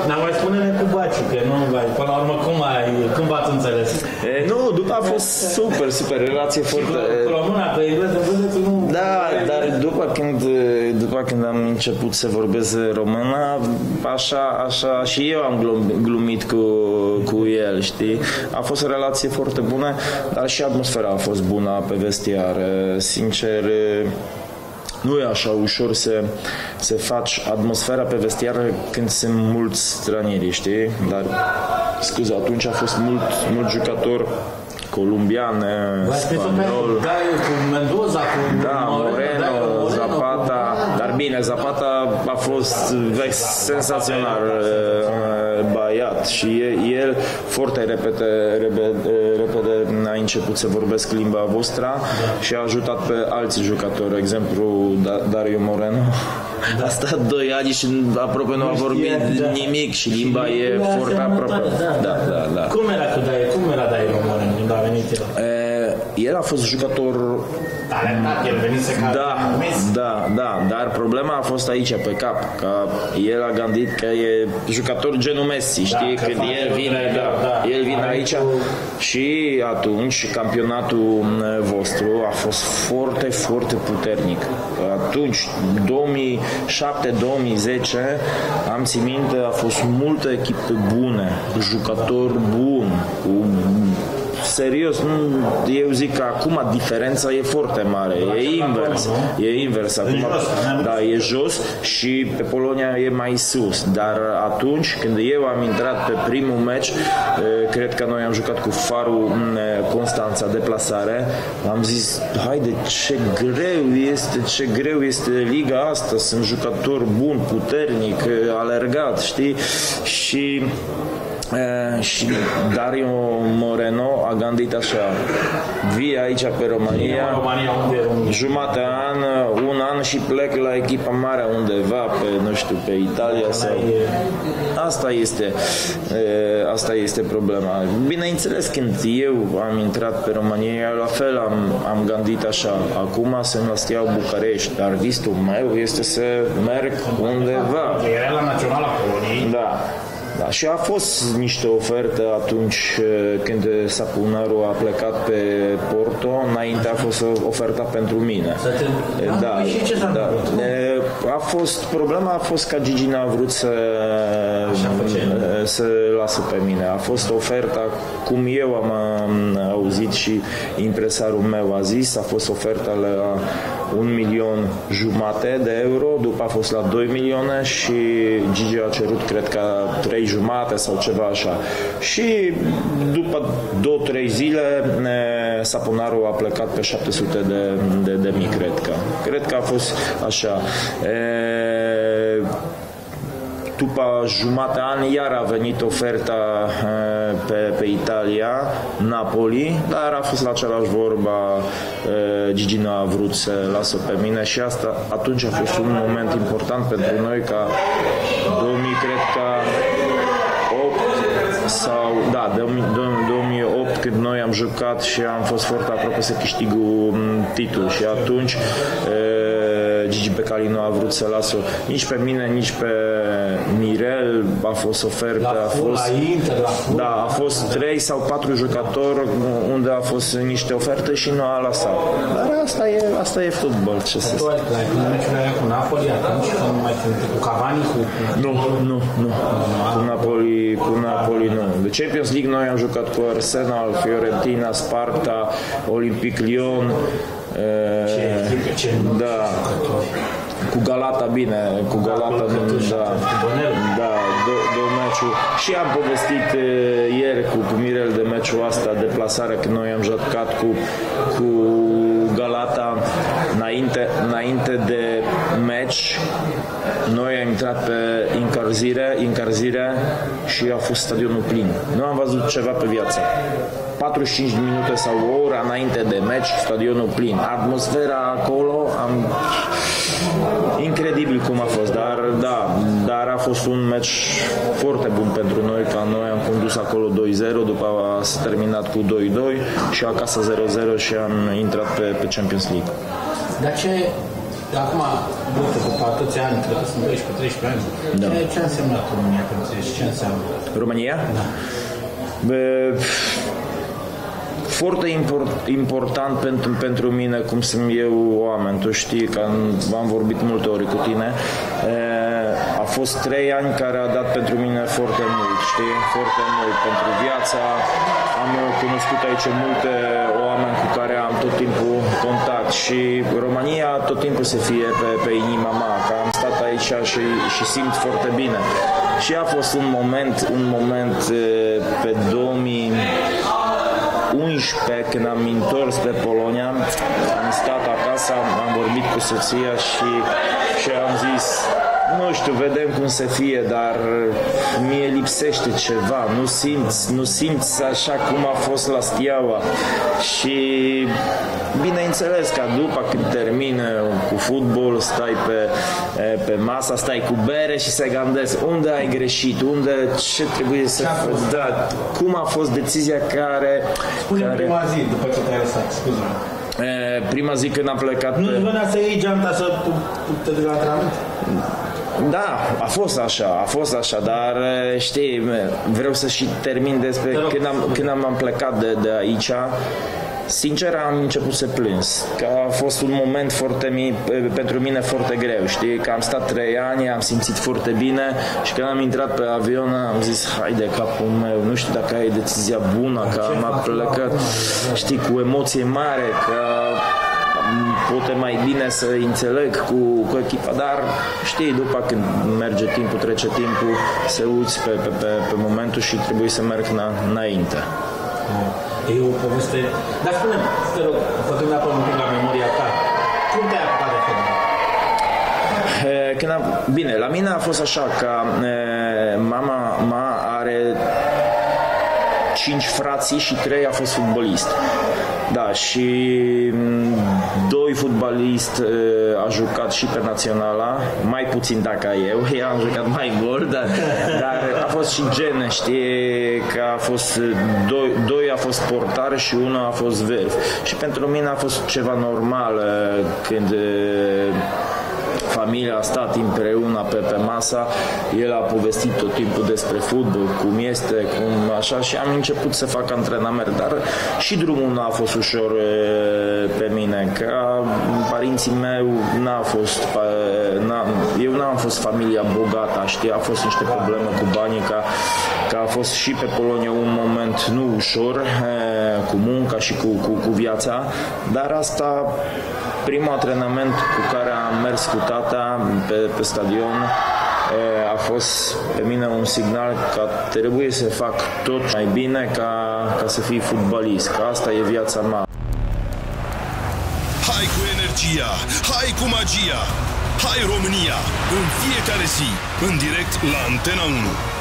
Dar mai spune-ne cu Baciu, că nu mai, până la urmă cum v-ați înțeles? Nu, după a fost super, relație foarte... Cu româna, pe engleză, nu... Da, dar după când am început să vorbesc română, așa și eu am glumit cu el, știi? A fost o relație foarte bună, dar și atmosfera a fost bună pe vestiar. Sincer, nu e așa ușor să faci atmosfera pe vestiar când sunt mulți stranieri, știi? Dar, scuze, atunci a fost mult jucător colombian, spaniol, cu Mendoza, cu Moreno, Zapata, dar bine, Zapata a fost senzațional băiat și el foarte repede a început să vorbesc limba voastră și a ajutat pe alți jucători, exemplu Dario Moreno. A stat 2 ani și aproape nu a vorbit nimic și limba e foarte aproape. Da. Cum era Dario Moreno când a venit el? El a fost jucător... El venise ca Messi. Da, dar problema a fost aici pe cap, că el a gândit că e jucător genul Messi, știi, când el vine aici și atunci campionatul vostru a fost foarte puternic. Atunci, 2007-2010, am ținut minte, a fost multe echipe bune, jucători buni, serios, eu zic că acum diferența e foarte mare, e invers acum, e jos și pe Polonia e mai sus, dar atunci când eu am intrat pe primul meci, cred că noi am jucat cu Farul Constanța deplasare, am zis, haide, ce greu este liga asta, sunt jucători buni, puternic, alergat, știi, și Dario Moreno a gândit așa, vii aici pe România, jumătate an, un an și plec la echipa mare undeva pe Italia sau... Asta este problema. Bineînțeles, când eu am intrat pe România, la fel am gândit așa, acum să-mi iau București, dar visul meu este să merg undeva. Era la Naționala Poloniei. Da, și a fost niște oferte atunci când Sapunaru a plecat pe Porto, înainte a fost oferta pentru mine. Problema a fost că Gigi n-a vrut să lasă pe mine. A fost oferta, cum eu am auzit și impresarul meu a zis, a fost oferta la 1,5 milion de euro, după a fost la 2 milioane și Gigi a cerut, cred că 3 jumate sau ceva așa. Și după 2-3 zile Sapunaru a plecat pe 700 de mii, cred că a fost așa. După jumătate an iar a venit oferta pe Italia, Napoli, dar a fost la același vorba, Gigi nu a vrut să lasă pe mine și atunci a fost un moment important pentru noi, ca 2000, cred că 2008, când noi am jucat și am fost foarte aproape să câștigăm titlul și atunci Gigi Becali nu a vrut să lasă nici pe mine, nici pe Mirel, a fost ofertă, a fost 3 sau 4 jucători unde a fost niște oferte și nu a lăsat. Dar asta e fotbal, ce să spun. Cu Napoli atunci, cu Cavani, Nu. Cu Napoli nu. De Champions League noi am jucat cu Arsenal, Fiorentina, Sparta, Olympique Lyon. Cu Galata, două meciuri. Și am povestit ieri cu Mirel de meciul ăsta, deplasarea, când noi am jucat cu Galata înainte de meci. Noi am intrat pe încălzire și a fost stadionul plin. Nu am văzut ceva pe viață. 45 minute sau o oră înainte de meci, stadionul plin. Atmosfera acolo, incredibil cum a fost, dar a fost un meci foarte bun pentru noi, că noi am condus acolo 2-0, după s-a terminat cu 2-2 și acasă 0-0 și am intrat pe Champions League. Dar ce Acum, după atâția ani, cred că sunt 12-13 ani, Da. ce a însemnat România pentru tine și ce înseamnă? România? Da. Foarte important pentru mine, cum sunt eu oameni, tu știi că am vorbit multe ori cu tine, a fost 3 ani care a dat pentru mine foarte mult, știi, foarte mult pentru viața, am cunoscut aici multe oameni cu care am tot timpul contact și România tot timpul se fie pe inima mea, că am stat aici și simt foarte bine. Și a fost un moment pe 2011, când am întors pe Polonia, am stat acasă, am vorbit cu soția și am zis, nu știu, vedem cum se fie, dar mie lipsește ceva, nu simți așa cum a fost la Steaua. Și bineînțeles că după când termină cu fotbal, stai pe masă, stai cu bere și se gândesc unde ai greșit, ce trebuie să faci, da, cum a fost decizia care... Spune prima zi după ce te-ai lăsat, scuze-mă. Prima zi când am plecat... Nu-ți venea să iei geanta să te duci la antrenament? Da, a fost așa, dar știi, vreau să și termin despre când am plecat de aici. Sincer, am început să plâns, că a fost un moment pentru mine foarte greu, știi, că am stat 3 ani, am simțit foarte bine și când am intrat pe avion am zis, hai de capul meu, nu știu dacă e decizia bună, că am plecat, știi, cu emoție mare, că poate mai bine să înțeleg cu echipa, dar știi, după când merge timpul, trece timpul, se uiți pe momentul și trebuie să merg înainte. E o poveste... Dar spune-mi, te rog, făcând apă un pic la memoria ta, cum te-ai apucat de fotbal? Bine, la mine a fost așa că mama are 5 frații și 3 a fost fotbalist. Da, și 2 fotbaliști a jucat și pe naționala, mai puțin dacă eu am jucat mai mult, dar a fost și gene, știi, că a fost 2 a fost portar și 1 a fost vârf. Și pentru mine a fost ceva normal când familia a stat împreună pe masa, el a povestit tot timpul despre fotbal, cum este, cum așa, și am început să fac antrenament, dar și drumul n-a fost ușor pe mine, că părinții mei eu n-am fost familia bogată, știi, a fost niște probleme cu banii, că a fost și pe Polonia un moment nu ușor, cu munca și cu viața, dar asta primul antrenament cu care am mers cu tata pe stadion a fost pe mine un signal că trebuie să fac tot mai bine ca să fii fotbalist, că asta e viața mea. Hai cu energia, hai cu magia, hai România, în fiecare zi, în direct la Antena 1.